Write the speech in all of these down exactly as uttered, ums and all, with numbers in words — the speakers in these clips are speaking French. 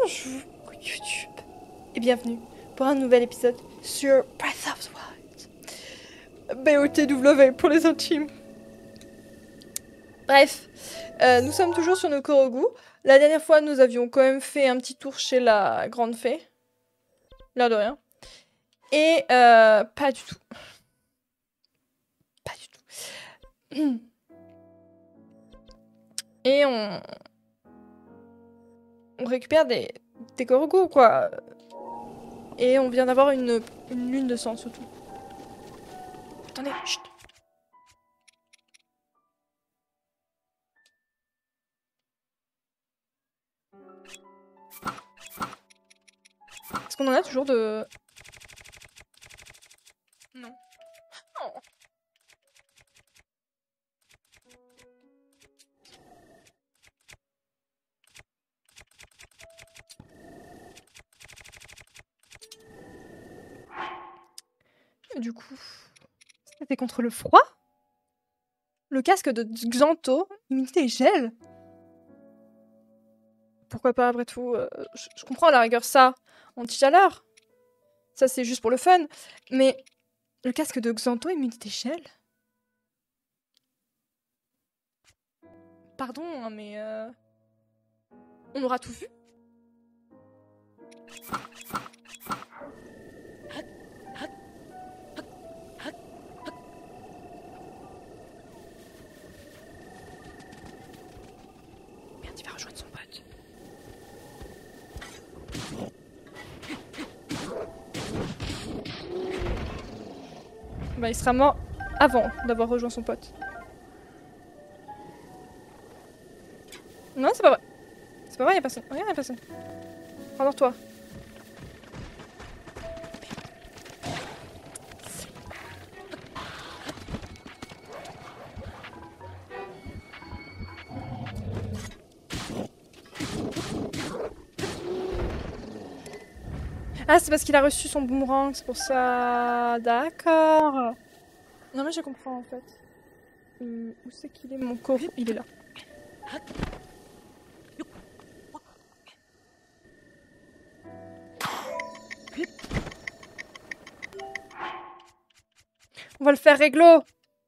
Bonjour YouTube et bienvenue pour un nouvel épisode sur Breath of the Wild. B O T W pour les intimes. Bref, euh, nous sommes toujours sur nos Korogu. La dernière fois, nous avions quand même fait un petit tour chez la grande fée. L'air de rien. Et euh, pas du tout. Pas du tout. Et on... On récupère des, des Korogu, quoi. Et on vient d'avoir une, une lune de sang, surtout. Attendez, chut. Est-ce qu'on en a toujours de... Non. Oh. Du coup, c'était contre le froid? Le casque de Xanto, immunité gel? Pourquoi pas, après tout, euh, je, je comprends à la rigueur ça, anti-chaleur. Ça, c'est juste pour le fun. Mais le casque de Xanto, immunité gel? Pardon, hein, mais... Euh... On aura tout vu? Merde, il va rejoindre son pote. Bah, il sera mort avant d'avoir rejoint son pote. Non, c'est pas vrai. C'est pas vrai, y'a personne. Regarde, y'a personne. Rendors-toi. Ah, c'est parce qu'il a reçu son boomerang, c'est pour ça. D'accord. Non, mais je comprends en fait. Euh, où c'est qu'il est mon coffre? Il est là. On va le faire réglo.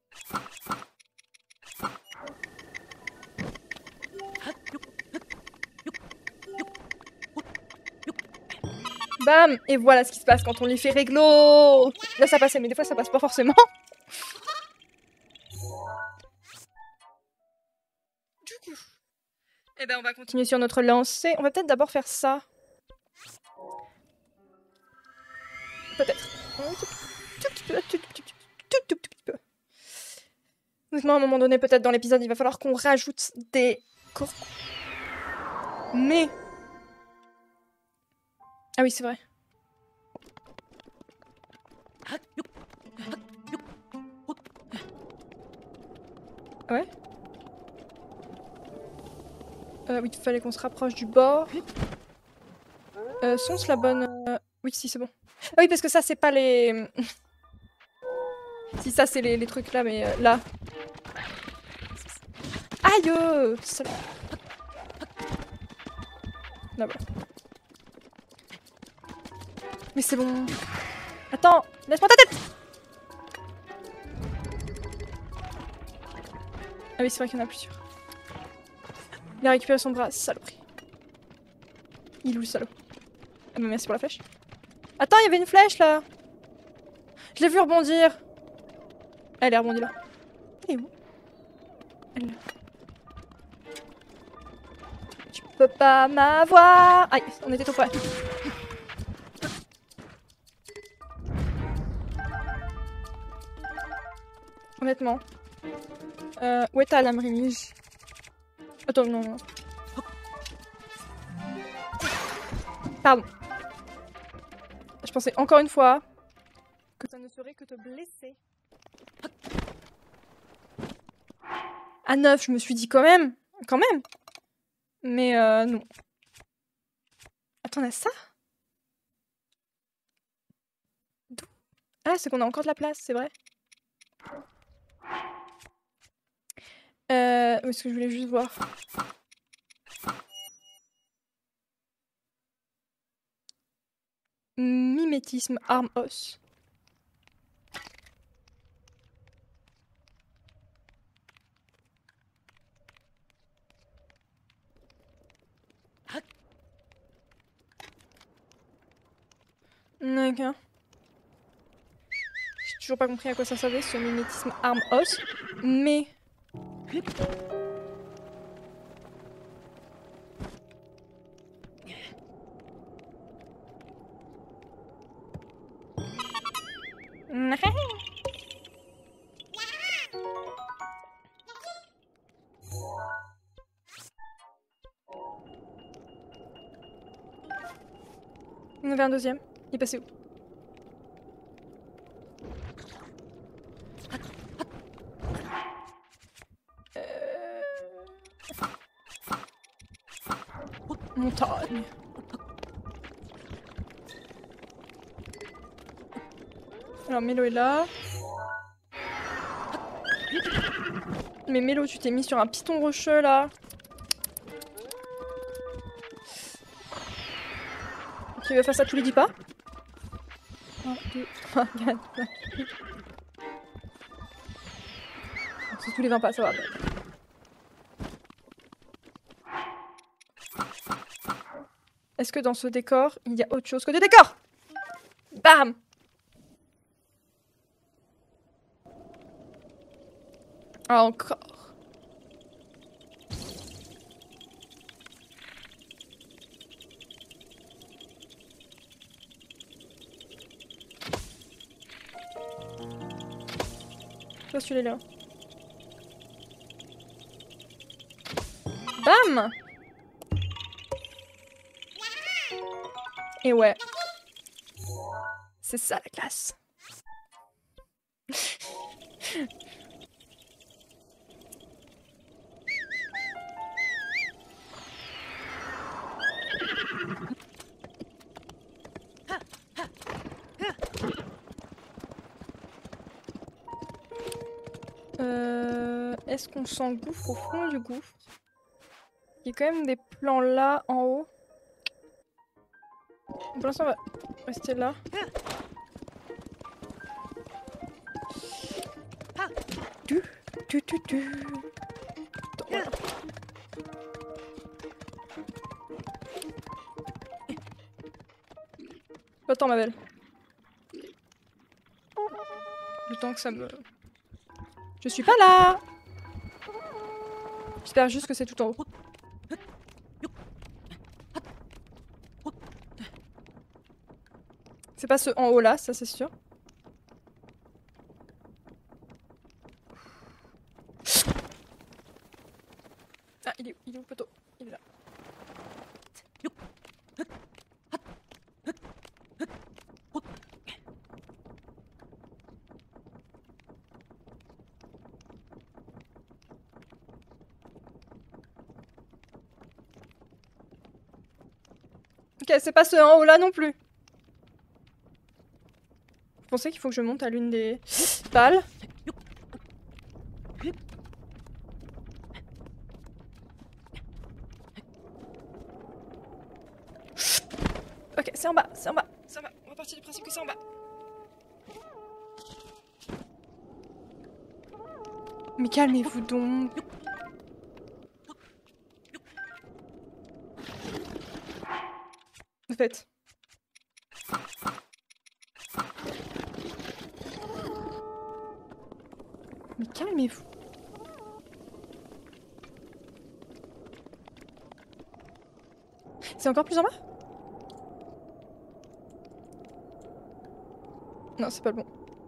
Bam. Et voilà ce qui se passe quand on lui fait réglo. Là ça passait, mais des fois ça passe pas forcément. Du coup, eh ben on va continuer sur notre lancée. On va peut-être d'abord faire ça. Peut-être. Honnêtement, à un moment donné, peut-être dans l'épisode, il va falloir qu'on rajoute des corps. Mais... Ah oui, c'est vrai. Ouais. Euh, oui, il fallait qu'on se rapproche du bord. Euh, sont-ce la bonne... Euh... Oui, si, c'est bon. Ah oui, parce que ça, c'est pas les... Si, ça, c'est les, les trucs là, mais euh, là. Aïe euh, ça... Là, voilà. Mais c'est bon. Attends, laisse-moi ta tête. Ah oui, c'est vrai qu'il y en a plusieurs. Il a récupéré son bras, saloperie. Il est où le salaud? Ah bah merci pour la flèche. Attends, il y avait une flèche là. Je l'ai vu rebondir. Elle est rebondie là. Elle est où? Elle est là. Tu peux pas m'avoir. Aïe, on était tout près. Honnêtement. Euh, où est ta lame Rémige? Attends, non, non. Pardon. Je pensais encore une fois que ça ne serait que te blesser. À neuf, je me suis dit quand même. Quand même. Mais euh, non. Attends, on a ça? D'où? Ah, c'est qu'on a encore de la place, c'est vrai. Euh, est-ce que je voulais juste voir? Mimétisme, arme, os. D'accord. J'ai toujours pas compris à quoi ça servait ce mimétisme arme os, mais... Il y en avait un deuxième. Il est passé où? euh... Montagne. Alors Mélo est là. Mais Mélo, tu t'es mis sur un piston rocheux là. Tu veux faire ça tous les dix pas? un, deux, trois, quatre, cinq, six. C'est tous les vingt pas, ça va. Est-ce que dans ce décor, il y a autre chose que des décors? Bam! Ah, encore. Toi, celui-là. Bam! Et ouais. C'est ça la classe. Euh, Est-ce qu'on s'engouffre au fond du gouffre? Il y a quand même des plans là en haut. Pour l'instant, on va rester là. Du, du, du, du. Attends, voilà. Attends, ma belle. Le temps que ça me... Je suis pas là! J'espère juste que c'est tout en haut. C'est pas ce en haut là, ça c'est sûr. Ah, il est, il est où le poteau? Il est là. Ok, c'est pas ce en haut là non plus. Vous pensez qu'il faut que je monte à l'une des pales? Ok, c'est en bas, c'est en bas, c'est en bas. On va partir du principe que c'est en bas. Mais calmez-vous donc. En fait. Mais calmez-vous. C'est encore plus en bas? Non, c'est pas le bon.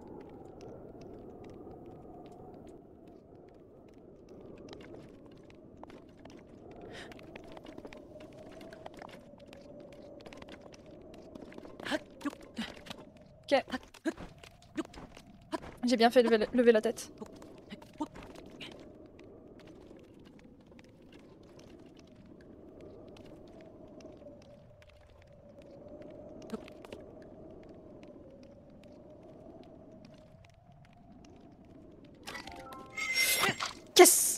Ok. J'ai bien fait lever, lever la tête. Yes!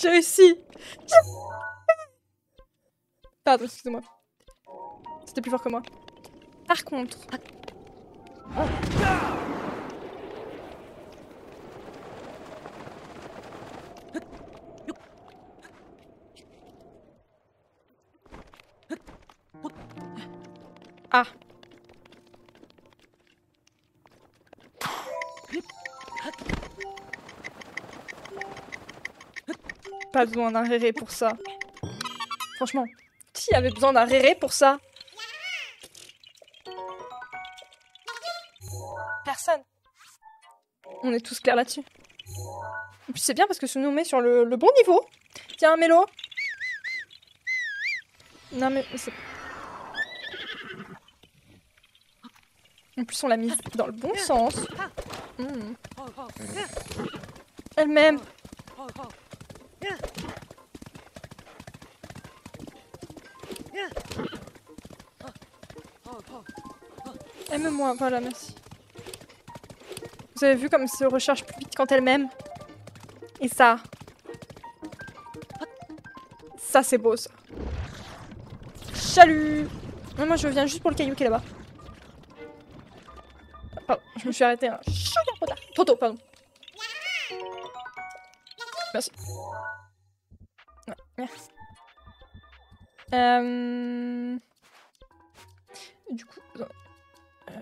J'ai réussi. Pardon, excusez-moi. C'était plus fort que moi. Par contre... Ah. Pas besoin d'un réré pour ça. Franchement, qui avait besoin d'un réré pour ça? Personne. On est tous clairs là-dessus. Et puis c'est bien parce que ça nous met sur le, le bon niveau. Tiens, Mélo. Non mais... c'est... En plus on l'a mise dans le bon sens. Mmh. Elle-même. Aime-moi, voilà, merci. Vous avez vu comme elle se recharge plus vite quand elle m'aime? Et ça... Ça c'est beau ça. Salut! Non, moi je viens juste pour le caillou qui est là-bas. Pardon, je me suis arrêtée un chouïa trop tard. Trop tôt, pardon. Merci. Ouais, merci. Euh... Du coup... Euh...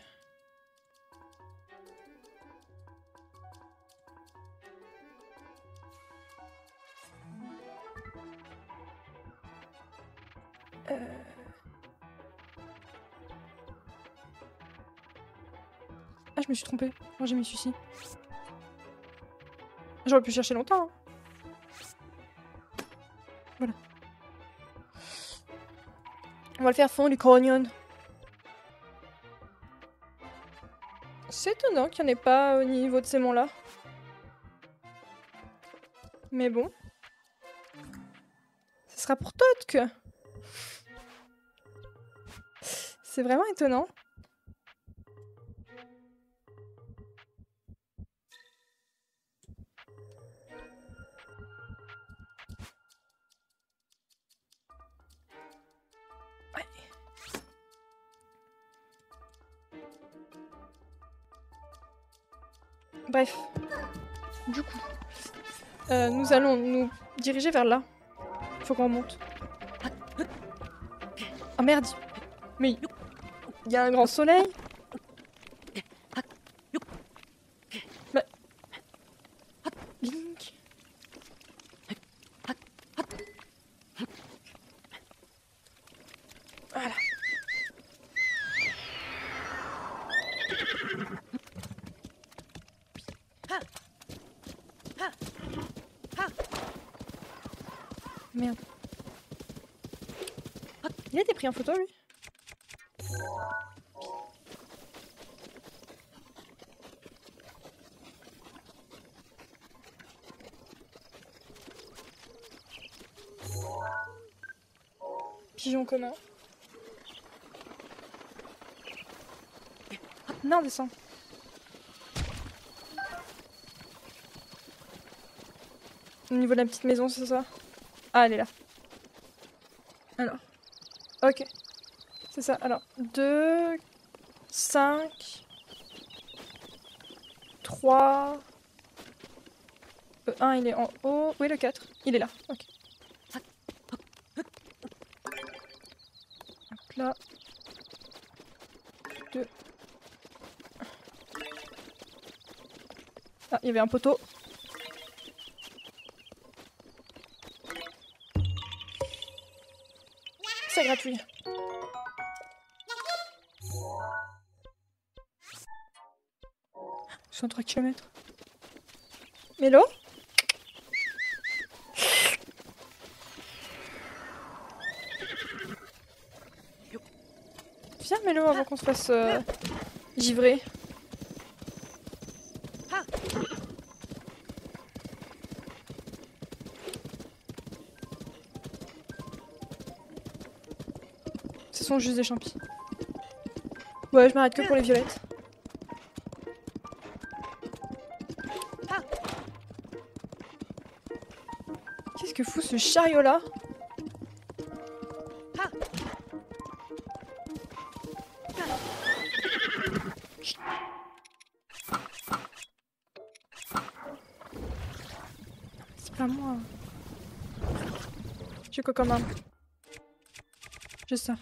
Euh... Ah, je me suis trompée. Moi, j'ai mis celui-ci. J'aurais pu chercher longtemps. Hein. Voilà. On va le faire fond du canyon. C'est étonnant qu'il n'y en ait pas au niveau de ces monts-là. Mais bon. Ce sera pour Totk. C'est vraiment étonnant. Ouais. Bref. Du coup. Euh, nous allons nous diriger vers là. Faut qu'on monte. Ah merde. Mais il y a un grand soleil. Bah... Link. Voilà. Merde. Il a été pris en photo, lui? Pigeon commun. Non, descends. Au niveau de la petite maison, c'est ça? Ah, elle est là. Alors. Ok. C'est ça. Alors, deux, cinq, trois... Le un, il est en haut. Oui, le quatre. Il est là. Ok. Donc là. deux. Ah, il y avait un poteau. Ça gratouille. soixante-trois kilomètres. Mélo? Viens Mélo avant qu'on se fasse euh, givrer. Ce sont juste des champis. Ouais, je m'arrête que pour les violettes. que fout ce chariot là? C'est pas moi. J'ai quoi comme arme? J'ai ça.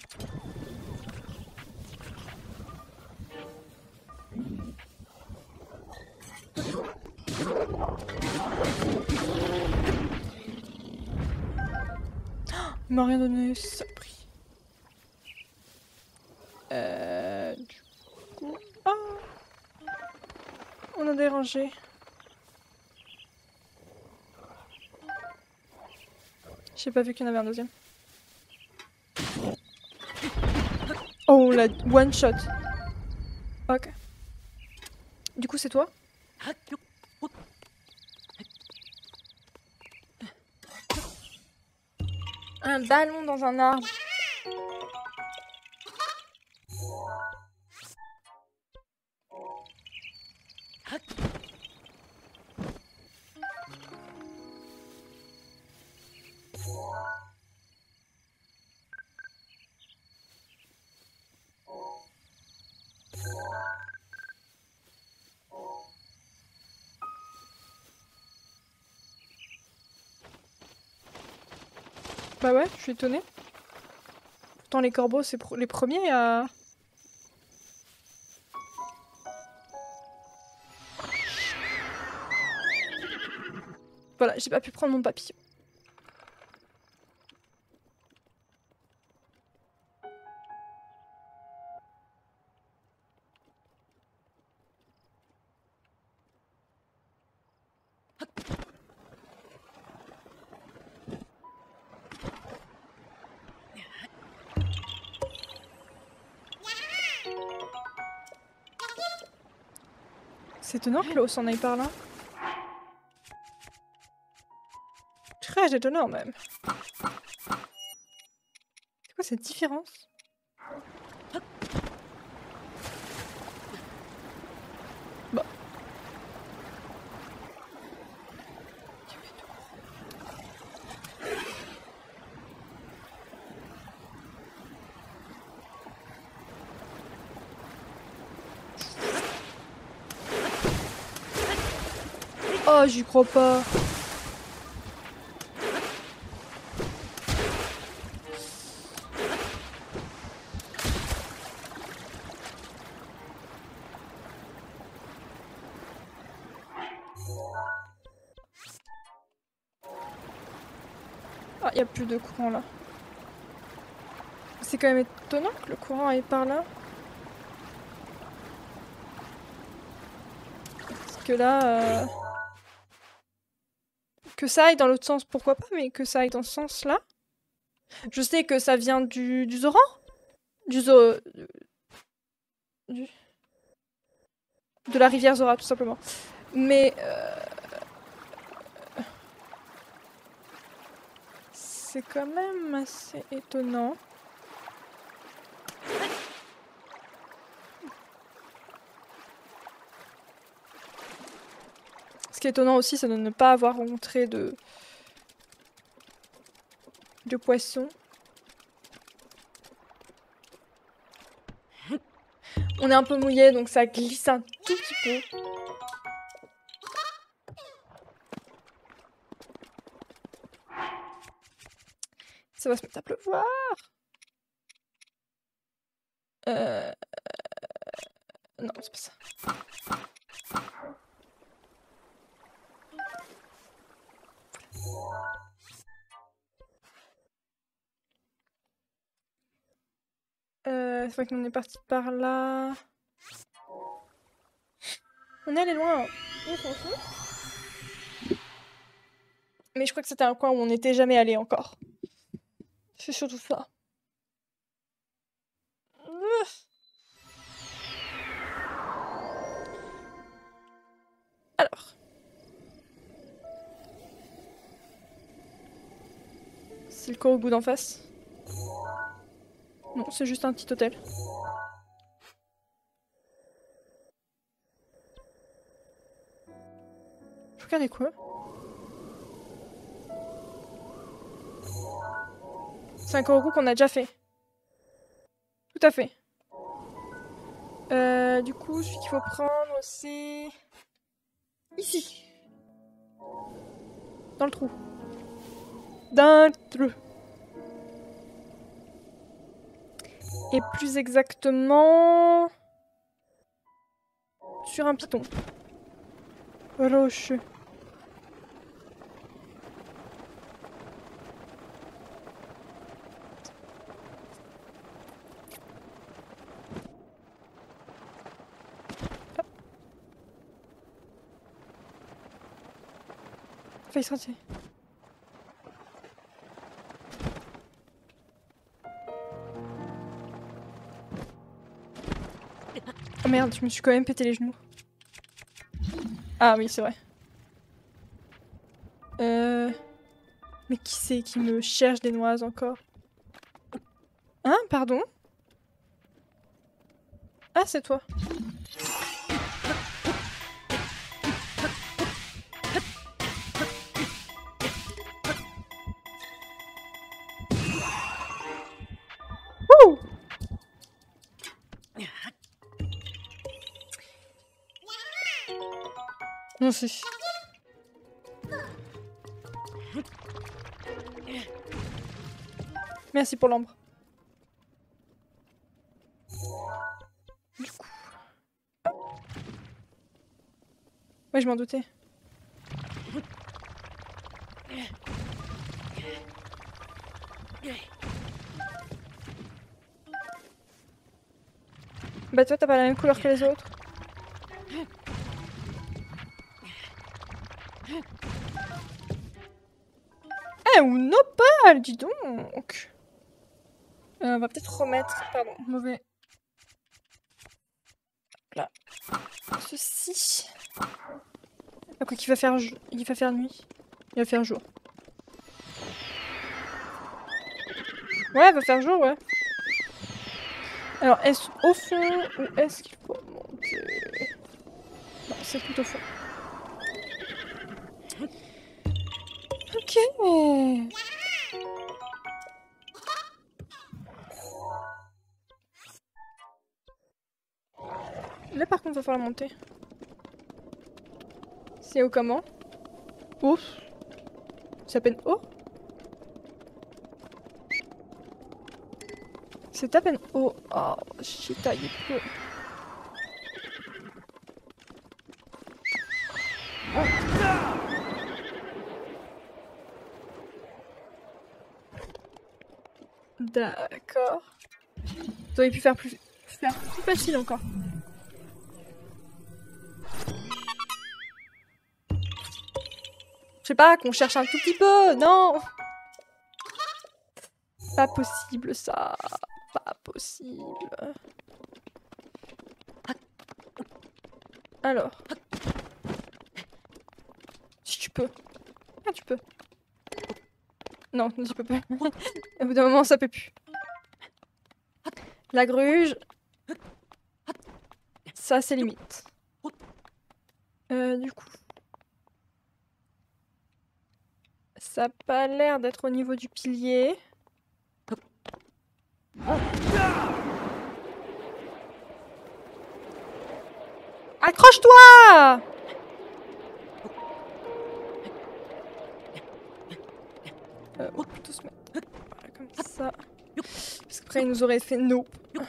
Il m'a rien donné, saloperie. Euh... Du coup... Ah, on a dérangé. J'ai pas vu qu'il y en avait un deuxième. Oh, la one shot. Ok. Du coup, c'est toi? Un ballon dans un arbre. Bah ouais, je suis étonnée. Pourtant les corbeaux, c'est pr les premiers à... Voilà, j'ai pas pu prendre mon papillon. C'est étonnant que l'eau s'en aille par là. Très étonnant même. C'est quoi cette différence? Bah. Oh, j'y crois pas. Ah, y a plus de courant là. C'est quand même étonnant que le courant aille par là. Parce que là... Euh... Que ça aille dans l'autre sens, pourquoi pas, mais que ça aille dans ce sens-là. Je sais que ça vient du, du Zoran. Du Zo... Du... De la rivière Zora, tout simplement. Mais... Euh... C'est quand même assez étonnant. Ce qui est étonnant aussi, c'est de ne pas avoir rencontré de... de poissons. On est un peu mouillé, donc ça glisse un tout petit peu. Ça va se mettre à pleuvoir. Euh... Non, c'est pas ça. Euh, c'est vrai qu'on est parti par là. On est allé loin. Mais je crois que c'était un coin où on n'était jamais allé encore. C'est surtout ça. Alors. C'est le corps au bout d'en face. Non, c'est juste un petit hôtel. Je regardais quoi? C'est un Koroku qu'on a déjà fait. Tout à fait. Euh, du coup, celui qu'il faut prendre, c'est... Ici. Dans le trou. Dans le trou. Et plus exactement... sur un piton. Rocheux. Face ratier. Oh merde, je me suis quand même pété les genoux. Ah oui, c'est vrai. Euh... Mais qui c'est qui me cherche des noises encore? Hein, pardon? Ah, c'est toi. Wouh! Non, c'est... Merci pour l'ombre. Du coup... Ouais, je m'en doutais. Bah toi, t'as pas la même couleur que les autres. Eh, ou nopal, dis donc. Euh, on va peut-être remettre... Pardon, mauvais. Là. Ceci. Après qu'il va faire... Il va faire nuit. Il va faire jour. Ouais, il va faire jour, ouais. Alors, est-ce au fond ou est-ce qu'il faut monter? Non, c'est tout au fond. Ok. Là, par contre, il va falloir monter. C'est haut comment? Ouf. C'est à peine haut? C'est à peine haut. Oh, shit, il est peu. D'accord. T'aurais pu faire plus... faire plus facile encore. Je sais pas, qu'on cherche un tout petit peu, non! Pas possible ça, pas possible. Alors. Si tu peux. Ah, tu peux. Non, tu peux pas. Au bout d'un moment, ça peut plus. La gruge. Ça, c'est limite. Euh, du coup. Ça a pas l'air d'être au niveau du pilier. Accroche-toi! Euh, on va plutôt se mettre voilà, comme ça. Parce qu'après, il nous aurait fait nope.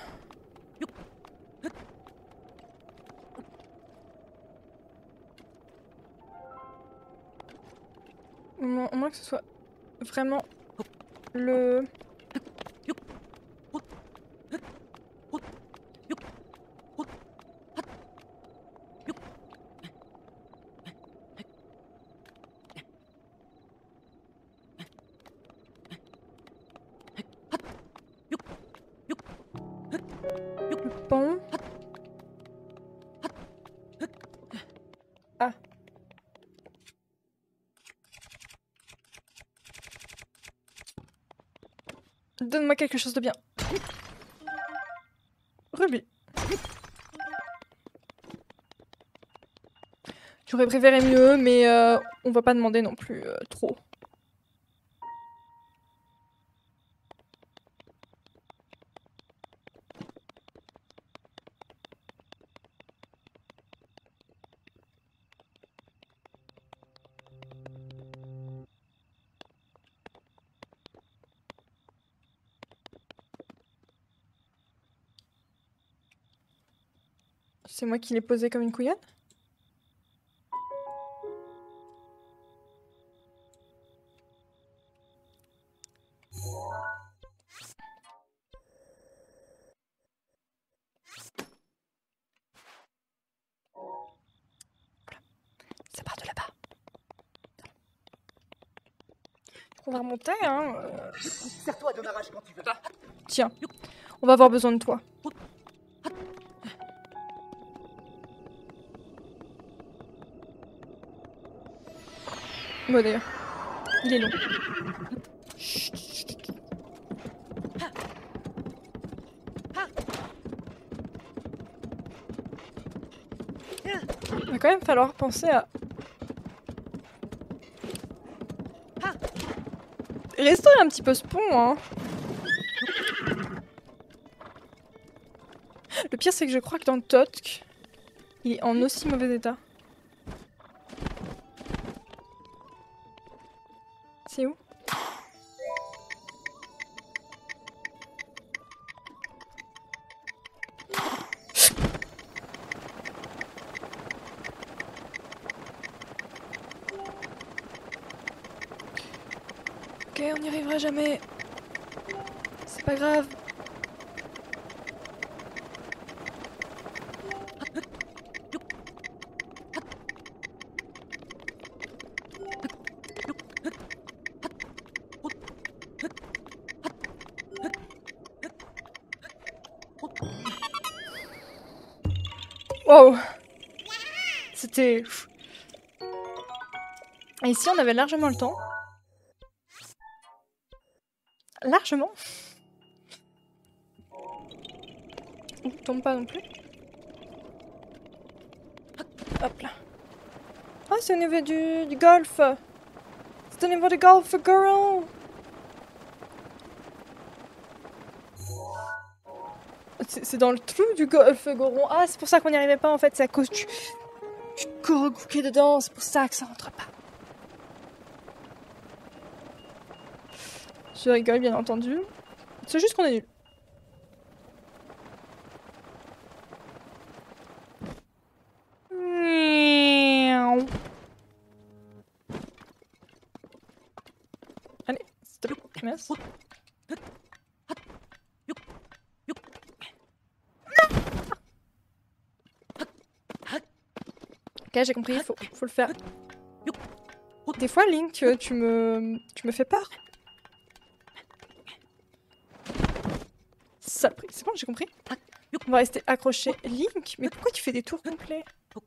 Au moins, au moins que ce soit vraiment le... Bon. Ah. Donne-moi quelque chose de bien. Rubis. J'aurais préféré mieux, mais euh, on va pas demander non plus euh, trop. C'est moi qui l'ai posé comme une couillonne? Ça part de là-bas. On va remonter, hein. euh. Serre-toi de ma rage quand tu veux. Tiens, on va avoir besoin de toi. Bon d'ailleurs, il est long. Chut, chut, chut. Il va quand même falloir penser à... restaurer un petit peu ce pont, hein. Le pire, c'est que je crois que dans Totk, il est en aussi mauvais état. C'est où? Ok, on n'y arrivera jamais. C'est pas grave. Wow. C'était... Et ici, on avait largement le temps. Largement. Ouh, tombe pas non plus. Hop là. Ah, c'est au niveau du, du golf. C'est au niveau du golf, girl. C'est dans le trou du golf, Goron. Ah, c'est pour ça qu'on n'y arrivait pas en fait. C'est à cause du, du Gorogou qui est dedans. C'est pour ça que ça rentre pas. Je rigole, bien entendu. C'est juste qu'on est nul. Allez, stop. Merci. Ok, j'ai compris, faut, faut le faire. Des fois, Link, tu me, tu me fais peur. Saloperie, c'est bon, j'ai compris. On va rester accroché. Link, mais pourquoi tu fais des tours complets?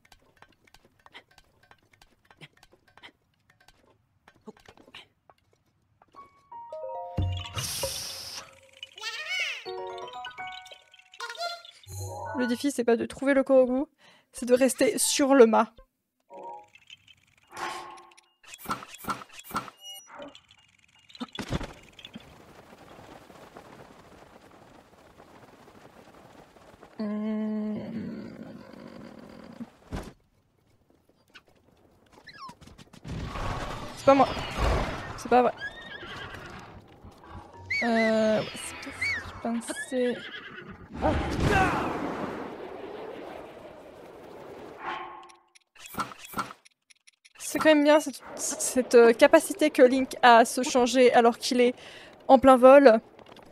Le défi, c'est pas de trouver le Gorogou, c'est de rester sur le mât. C'est pas moi. C'est pas vrai. Euh... C'est pas ce que je pensais... Oh. C'est quand même bien cette, cette euh, capacité que Link a à se changer alors qu'il est en plein vol.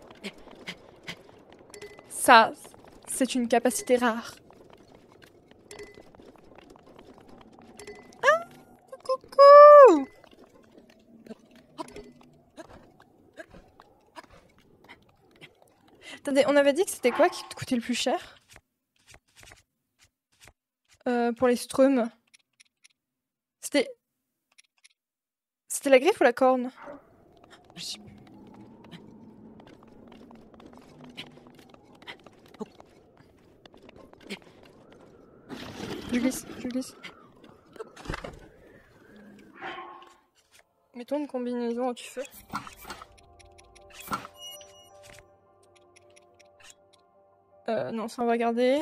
Ça, c'est une capacité rare. Ah, coucou! Attendez, on avait dit que c'était quoi qui te coûtait le plus cher? Euh, pour les strums. C'était... C'était la griffe ou la corne? Je sais plus. Je glisse, je glisse. Mettons une combinaison où tu fais. Euh, non, ça on va garder.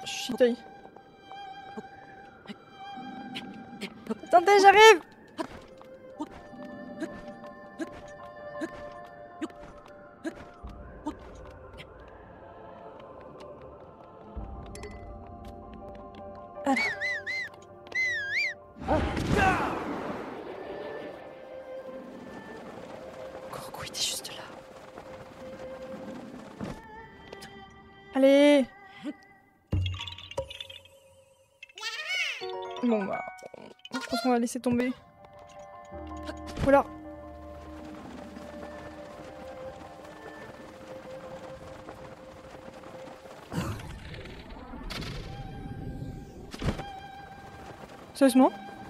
Chut. Attendez, j'arrive. Coucou, il était juste là. Allez. Bon bah, je pense qu'on va laisser tomber. Voilà. Sérieusement?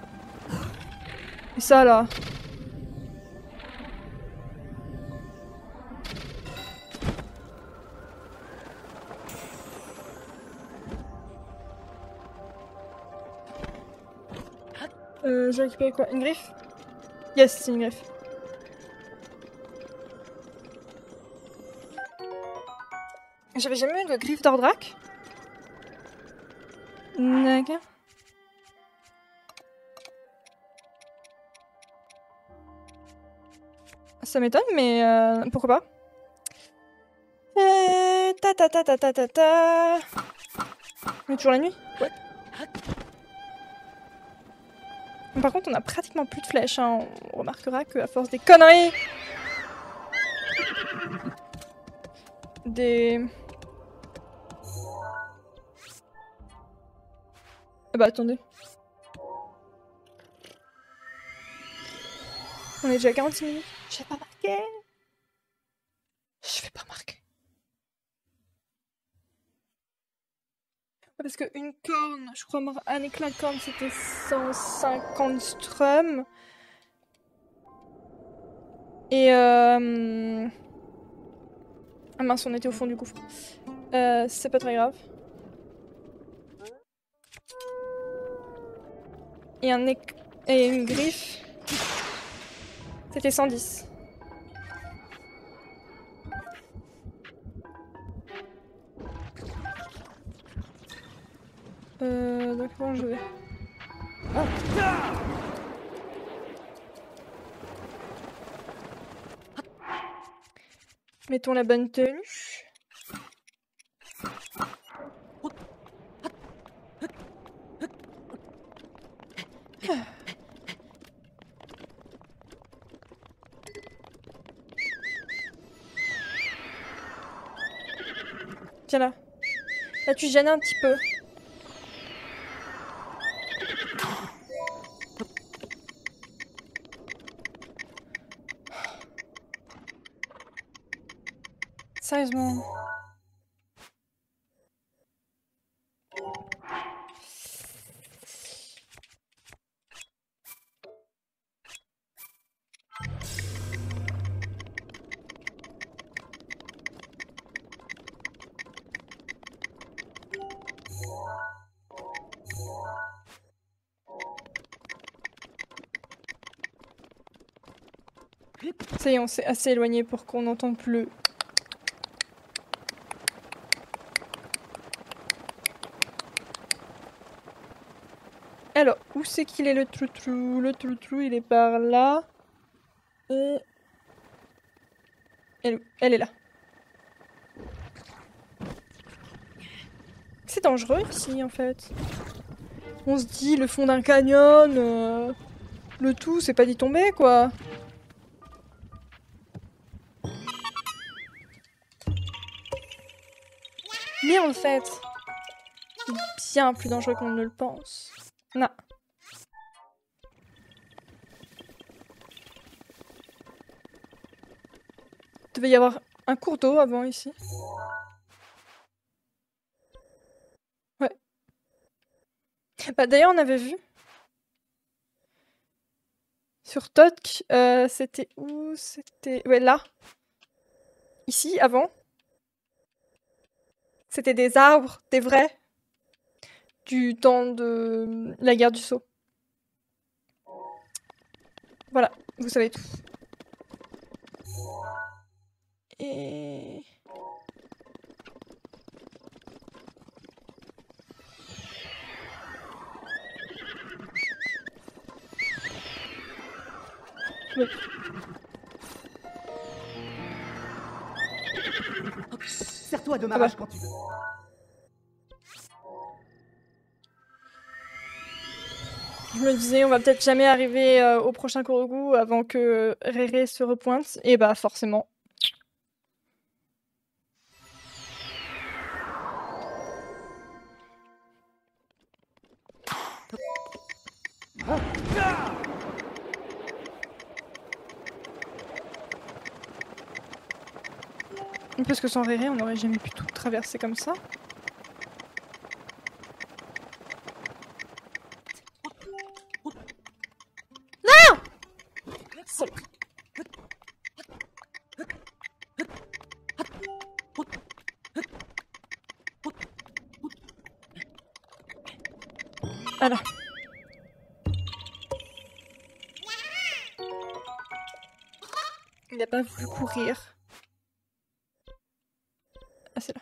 Et ça là? Euh, j'ai récupéré quoi? Une griffe? Yes, c'est une griffe. J'avais jamais eu de griffe d'Ordrak? D'accord. Ça m'étonne, mais euh, pourquoi pas? Euh, ta ta ta ta ta ta ta. On est toujours la nuit? Ouais. Par contre, on a pratiquement plus de flèches. Hein. On remarquera qu'à force des conneries, des. Ah bah attendez. On est déjà à quarante-six minutes. J'ai pas marqué. Je vais pas marquer. Parce qu'une corne, je crois un éclat de corne c'était cent cinquante strums. Et euh... ah mince, on était au fond du gouffre. Euh, c'est pas très grave. Et un éc... et une griffe. C'était cent dix. Euh... Donc comment je vais... Mettons la bonne tenue. Tiens là. Là tu gênes un petit peu. Sérieusement. Ça y est, on s'est assez éloigné pour qu'on n'entende plus. Alors, où c'est qu'il est le trou-trou? Le trou-trou, il est par là. Et... Elle, elle est là. C'est dangereux ici, en fait. On se dit, le fond d'un canyon, euh, le tout, c'est pas d'y tomber, quoi. Mais en fait, c'est bien plus dangereux qu'on ne le pense. Non. Il devait y avoir un cours d'eau avant ici. Ouais. Bah, d'ailleurs, on avait vu. Sur Totk, euh, c'était où? C'était... Ouais, là. Ici, avant. C'était des arbres, des vrais. Du temps de la guerre du Sceau. Voilà, vous savez tout. Et... Oui. Sers-toi de ma rage quand tu veux. Je me disais, on va peut-être jamais arriver euh, au prochain Korogu avant que Réré se repointe. Et bah forcément. Parce que sans Réré, on n'aurait jamais pu tout traverser comme ça. Non! Saloperie. Voilà. Il n'a pas voulu courir. Ah, c'est là.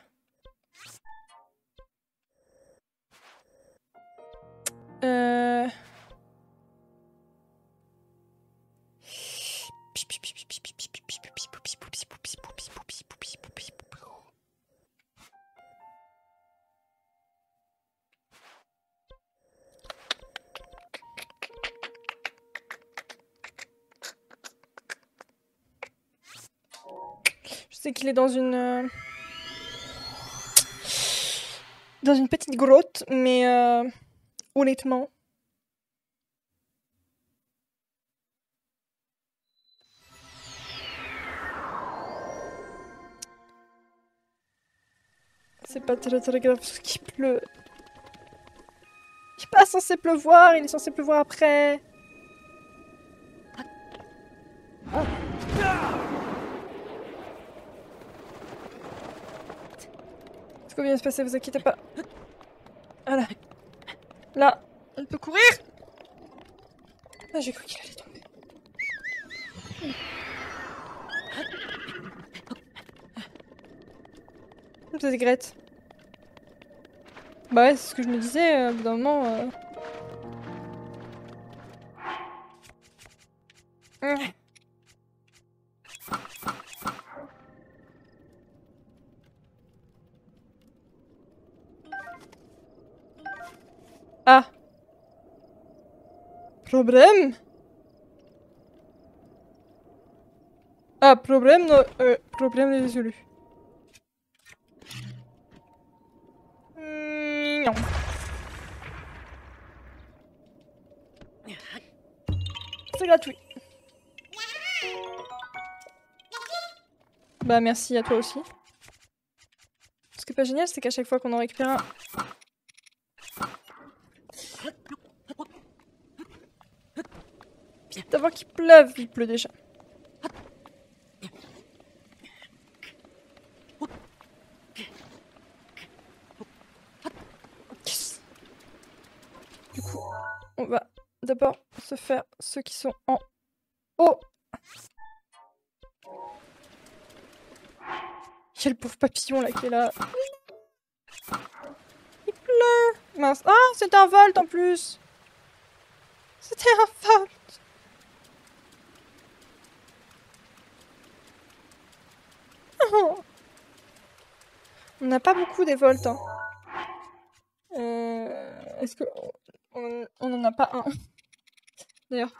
Euh... Je sais qu'il est dans une... euh, dans une petite grotte, mais euh, honnêtement... C'est pas très très grave parce qu'il pleut. Il est pas censé pleuvoir, il est censé pleuvoir après. Tout va bien se passer, vous inquiétez pas. Voilà. Là, on peut courir. Ah, j'ai cru qu'il allait tomber. Vous êtes Grete. Bah ouais, c'est ce que je me disais, euh, au bout d'un moment... Euh... Mmh. Ah. Problème? Ah, problème, no... euh, problème résolu. Mmh, non. C'est gratuit. Bah merci à toi aussi. Ce qui est pas génial, c'est qu'à chaque fois qu'on en récupère un... D'abord qu'il pleuve, il pleut déjà. Yes. Du coup, on va d'abord se faire ceux qui sont en haut. Il y a le pauvre papillon là qui est là. Il pleut. Mince. Ah, c'était un volt en plus. C'était un volt. Oh. On n'a pas beaucoup des volts. Hein. Euh, Est-ce que on, on en a pas un d'ailleurs.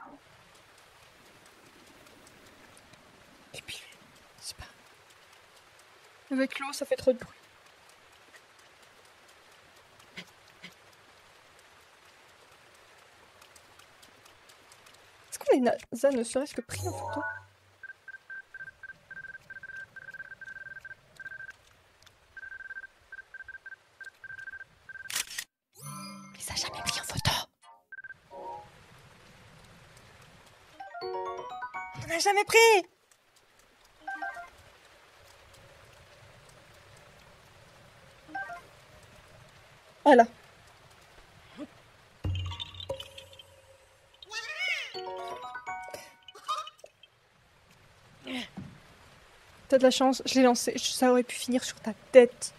Et puis, c'est pas. Avec l'eau, ça fait trop de bruit. Est-ce qu'on les NASA ne serait-ce que pris en photo? On les a jamais pris en photo. On n'a jamais pris. Voilà. T'as de la chance, je l'ai lancé. Ça aurait pu finir sur ta tête.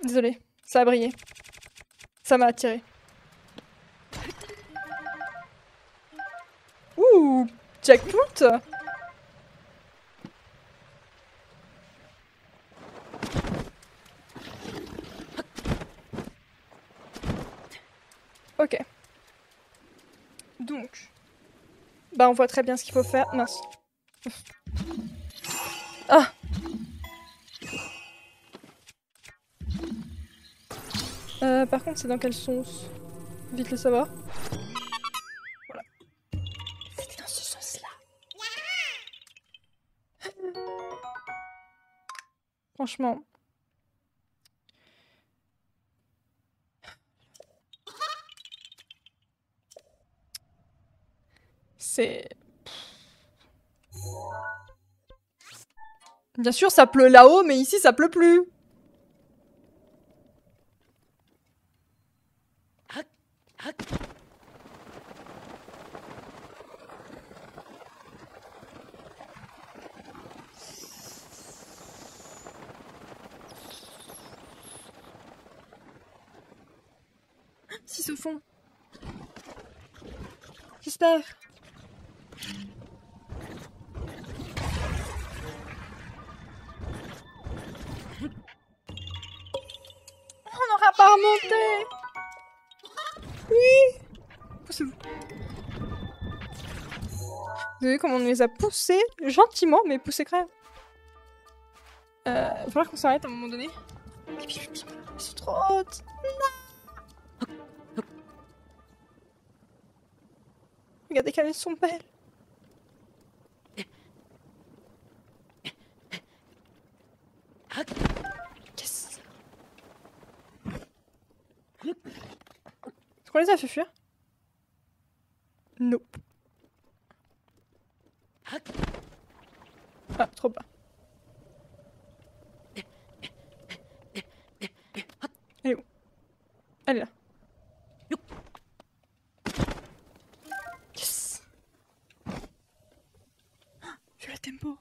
Désolée, ça a brillé. Ça m'a attiré. Ouh, jackpot! Ok. Donc. Bah on voit très bien ce qu'il faut faire. Mince. Ah! Euh, par contre, c'est dans quel sens? Vite le savoir. Voilà. C'était dans ce sens-là. Franchement. C'est... Bien sûr, ça pleut là-haut, mais ici, ça pleut plus. Si c'est au fond. J'espère. On n'aura pas remonté. Oui. Poussez-vous. Vous avez vu comment on les a poussés gentiment, mais poussés quand même. Euh, il va falloir qu'on s'arrête à un moment donné. Ils sont trop hautes. Non. Regardez comme elles sont belles. Yes. Est-ce qu'on les a fait fuir? Nope. Ah, trop bas. Elle est où? Elle est là. Yes. Vu le tempo.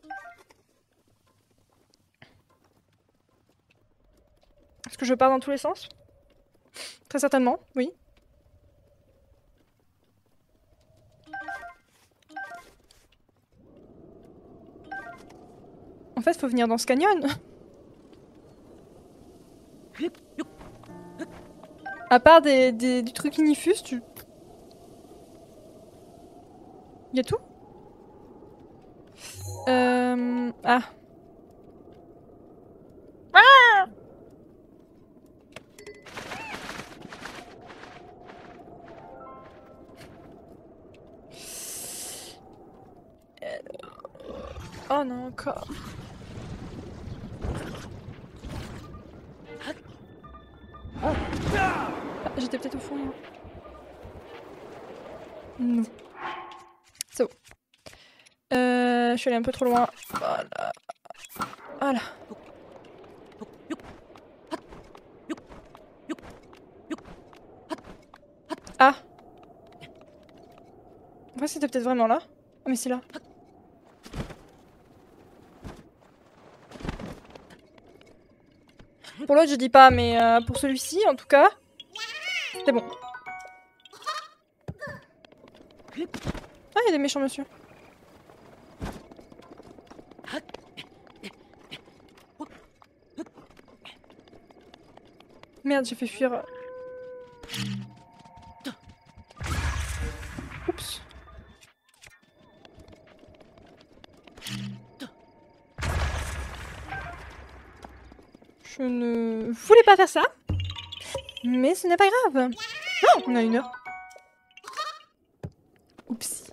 Est-ce que je pars dans tous les sens? Très certainement, oui. En fait, faut venir dans ce canyon. À part des, des, du truc Inifus, tu... Y'a tout? Euh... Ah. Ah! Oh non, encore. Ah, j'étais peut-être au fond. Hein. Non. C'est bon. Euh, je suis allée un peu trop loin. Voilà. Voilà. Ah. En fait, c'était peut-être vraiment là. Ah, mais c'est là. Pour l'autre, je dis pas, mais euh, pour celui-ci, en tout cas, c'est bon. Ah, il y a des méchants monsieur. Merde, j'ai fait fuir. Oups. Je ne voulais pas faire ça. Mais ce n'est pas grave. Oh, on a une heure. Oups.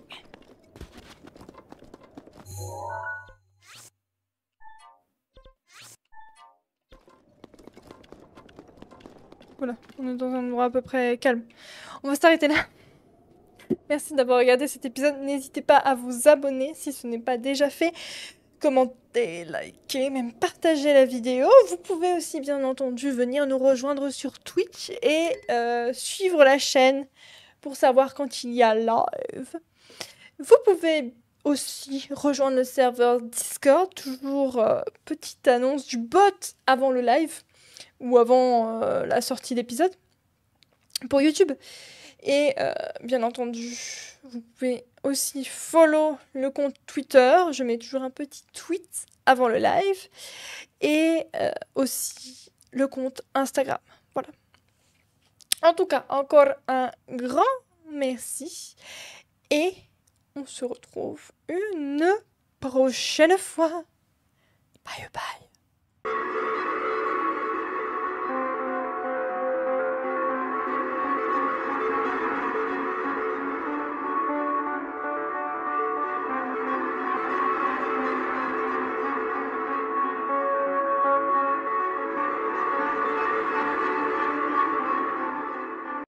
Voilà, on est dans un endroit à peu près calme. On va s'arrêter là. Merci d'avoir regardé cet épisode. N'hésitez pas à vous abonner si ce n'est pas déjà fait. Commentez, likez, même partager la vidéo. Vous pouvez aussi bien entendu venir nous rejoindre sur Twitch et euh, suivre la chaîne pour savoir quand il y a live. Vous pouvez aussi rejoindre le serveur Discord, toujours euh, petite annonce du bot avant le live. ou avant euh, la sortie d'épisode pour YouTube. Et euh, bien entendu, vous pouvez aussi follow le compte Twitter. Je mets toujours un petit tweet avant le live. Et euh, aussi le compte Instagram. Voilà. En tout cas, encore un grand merci. Et on se retrouve une prochaine fois. Bye bye.